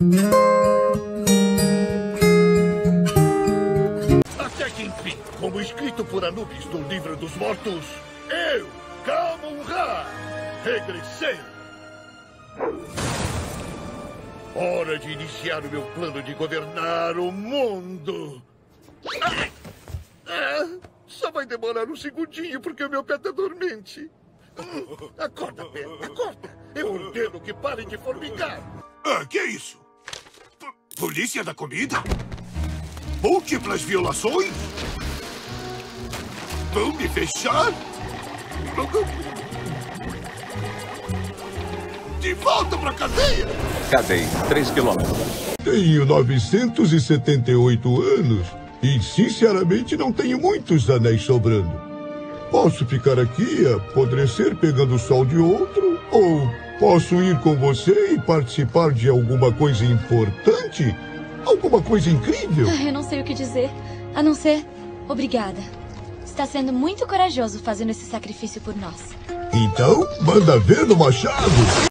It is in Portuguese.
Até que enfim, como escrito por Anubis no Livro dos Mortos, eu, Kamun-Ra, regressei. Hora de iniciar o meu plano de governar o mundo. Só vai demorar um segundinho porque o meu pé tá dormente. Acorda, pé, acorda. Eu ordeno que parem de formigar. Que é isso? Polícia da comida? Múltiplas violações? Vão me fechar? De volta pra cadeia! Cadeia, 3 quilômetros. Tenho 978 anos e, sinceramente, não tenho muitos anéis sobrando. Posso ficar aqui a apodrecer pegando o sol de outro? Ou posso ir com você e participar de alguma coisa importante? Alguma coisa incrível? Eu não sei o que dizer, a não ser obrigada. Está sendo muito corajoso fazendo esse sacrifício por nós. Então, manda ver no machado!